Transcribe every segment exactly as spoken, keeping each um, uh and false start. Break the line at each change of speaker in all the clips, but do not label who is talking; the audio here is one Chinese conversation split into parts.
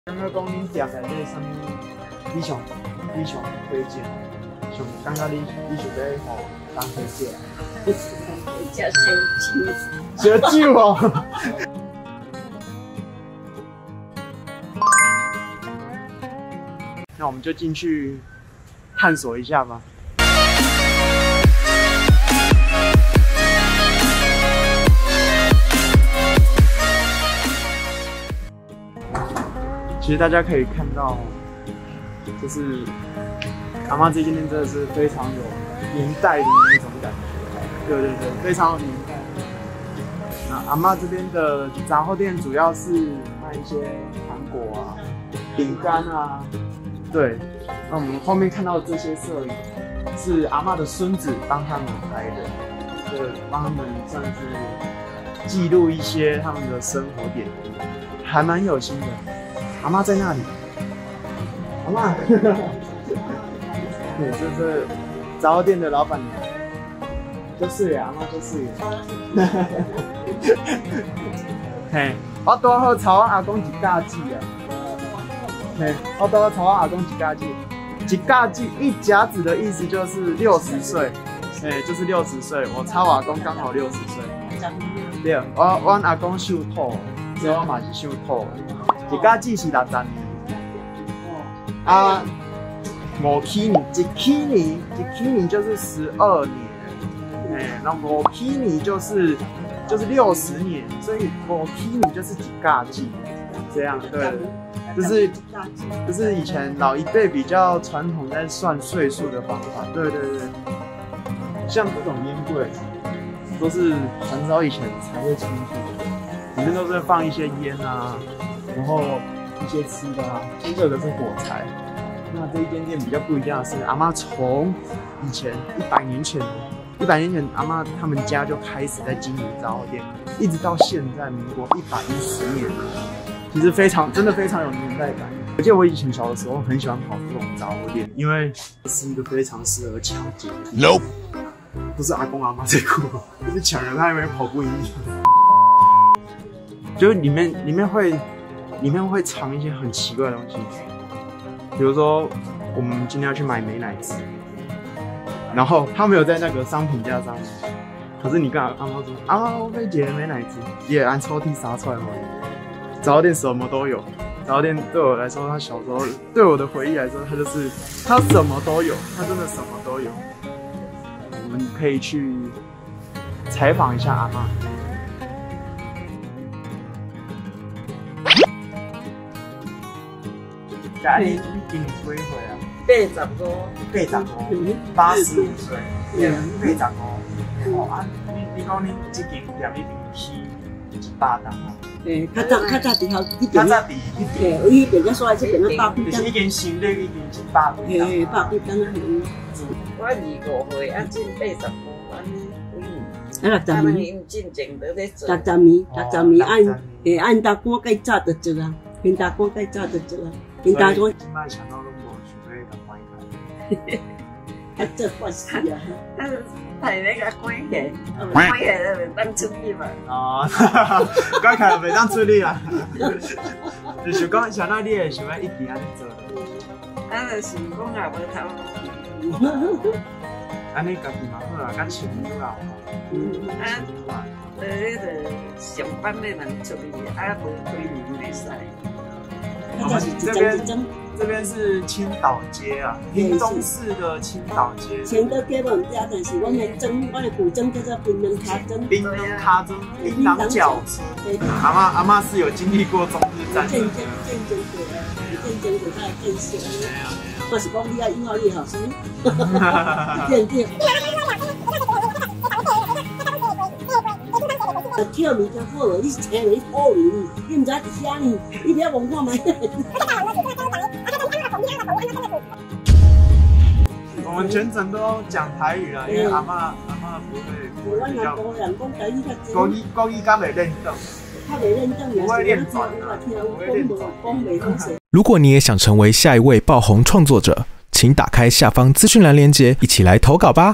刚刚讲恁店内底啥物，你上你上推荐，上感觉你你想要互当推荐？
食烧
酒。烧酒哦。那我们就进去探索一下吧。其实大家可以看到，就是阿嬷这间店真的是非常有年代的那种感觉，对对对，非常有年代。那阿嬷这边的杂货店主要是卖一些糖果啊、饼干啊，对。那我们后面看到的这些摄影，是阿嬷的孙子帮他们拍的，对，帮他们算是记录一些他们的生活点滴，还蛮有心的。阿嬷在那里，阿嬷，对，这是杂货店的老板娘，就是呀，阿嬷就是呀。嘿，我拄好朝我阿公一家子啊，嘿，我拄好朝我阿公一家子，一家子一甲子的意思就是六十岁，哎，就是六十岁，我超我阿公刚好六十岁。对，我我阿公属土，所以我嘛是属土。一家子是六十年，啊，五起年，一起年，一起年就是十二年，哎，那五起年就是就是六十年，所以五起年就是一家子，这样对，就是就是以前老一辈比较传统在算岁数的方法，对对对，像这种烟柜都是很早以前才会出现的，里面都是放一些烟啊。然后一些吃的啊，这个是火柴。那这一间店比较不一样的是，阿嬷从以前一百年前，一百年前阿嬷他们家就开始在经营杂货店，一直到现在民国一百一十年了，其实非常真的非常有年代感。我记得我以前小的时候很喜欢跑这种杂货店，因为是一个非常适合抢劫的地方。No， 不是阿公阿嬷在哭，就是抢人，他以为跑不赢你。就是里面里面会。里面会藏一些很奇怪的东西，比如说我们今天要去买美乃滋，然后他没有在那个商品架上面，可是你跟阿妈说啊，我被解美乃滋，也按抽屉撒出来嘛。杂货店什么都有，杂货店对我来说，他小时候对我的回忆来说，他就是他什么都有，他真的什么都有。我们可以去采访一下阿嬷。家里你今年几岁啊？
八十五，
八十五，八十五岁，八十五。哦啊，你你讲你这间店已经起一百档啊？
诶，较早较早伫遐迄边，
较早伫迄边，
诶，迄边个所在这边啊，百几档，
就是已经成立已经一百几档。
嘿，百几档啊，嘿。
我二五岁啊，进八十五，安尼几年？
啊，六十年，
因进前都咧做。
六十年，六十年按诶按大官介早就做啊，按大官介早就做啊。因大官
今摆想到拢无想要甲关开，
还做坏事啊！
啊，太那个关起，关起就袂当出去嘛。
哦，关开就袂当出去啊！就是讲想到你会想要一直安尼做。
啊，就是讲也无头。
安尼家己嘛好啊，甲亲友啦。
啊，呃，迄个上班的人出去，啊，无开门袂使。
我们这边这边是青岛街啊，屏东市的青岛街。
青岛街我唔知啊，但是我的蒸，我的古蒸叫做槟榔卡蒸。
槟榔卡蒸，槟榔饺子。阿嬷阿嬷是有经历过中日战争。
战争战争过啊，战争过才会建设。我是讲你啊，英语你好书。对对。跳米就好了，你是请你好哩，你唔知伫遐呢，你不要问看卖。
我们全程都讲台语啦，因为阿嬷阿嬷不会，
我阿公人讲台语较济。
国语国语敢袂认得，
较袂认得，不会练转啊，不会练转。
如果你也想成为下一位爆红创作者，请打开下方资讯栏链接，一起来投稿吧。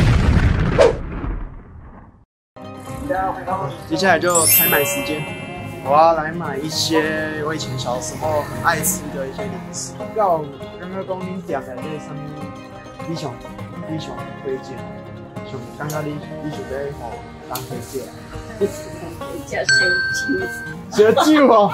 接下来就采买时间。 我要来买一些我以前小时候很爱吃的一些零食。要刚刚讲恁店内底什么，你上你上推荐，上刚刚你你想要吼人推荐？
叫烧酒，
烧酒哦。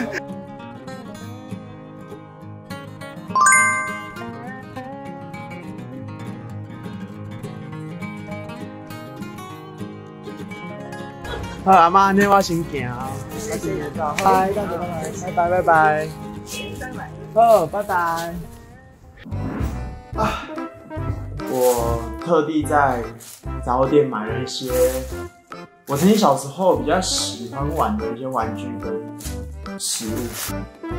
好，阿妈，那我先行，我先走，拜拜拜拜拜拜，好，拜拜。啊，我特地在杂货店买了一些我曾经小时候比较喜欢玩的一些玩具跟食物。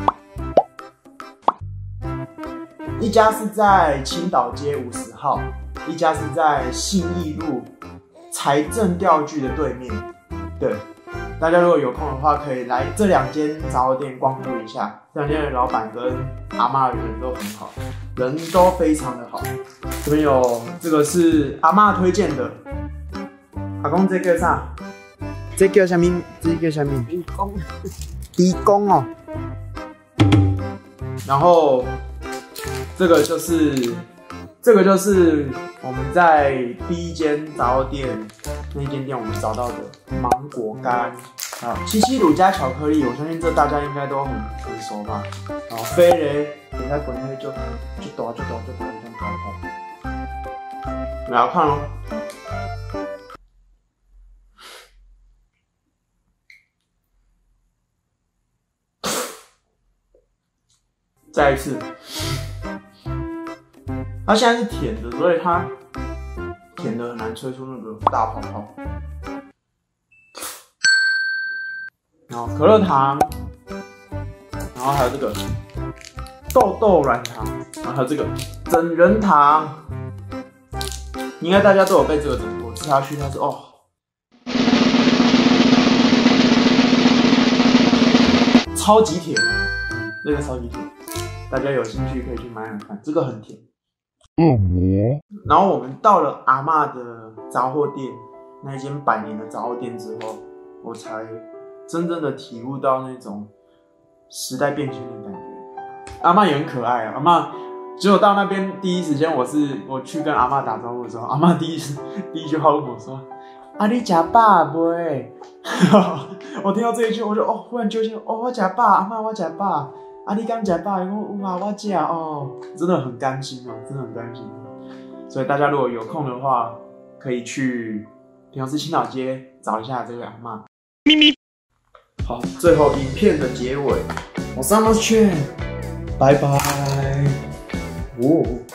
一家是在青岛街五十号，一家是在信义路财政钓具的对面。对，大家如果有空的话，可以来这两间杂货店光顾一下。这两间的老板跟阿嬷人都很好，人都非常的好。这边有这个是阿嬷推荐的，阿公这叫啥？这叫什么？这叫什么？
地公。
地公哦。然后这个就是这个就是我们在第一间杂货店那一间店我们找到的芒果干啊，七七乳加巧克力，我相信这大家应该都很很熟吧。然后飞雷，等下滚下去就就大就大就大这样搞好。来要看哦。再一次，它现在是甜的，所以它甜的很难吹出那个大泡泡。然后可乐糖，然后还有这个豆豆软糖，然后还有这个整人糖。应该大家都有被这个整过，吃下去它是哦，超级甜，这个超级甜。大家有兴趣可以去买买看，这个很甜。嗯，然后我们到了阿嬷的杂货店，那一间百年的杂货店之后，我才真正的体悟到那种时代变迁的感觉。阿嬷也很可爱啊，阿嬷结果到那边第一时间，我是我去跟阿嬷打招呼的时候，阿嬷第一第一句话问我说：“啊，你吃饱没？”我听到这一句，我就哦，忽然揪心，哦，我吃饱，阿嬷我吃饱。啊，你刚吃饱，我有啊，我吃哦，真的很甘心哦，真的很甘心。所以大家如果有空的话，可以去平溪青岛街找一下这个阿嬷。咪咪。好，最后影片的结尾，我是阿嬷圈，拜拜。哦。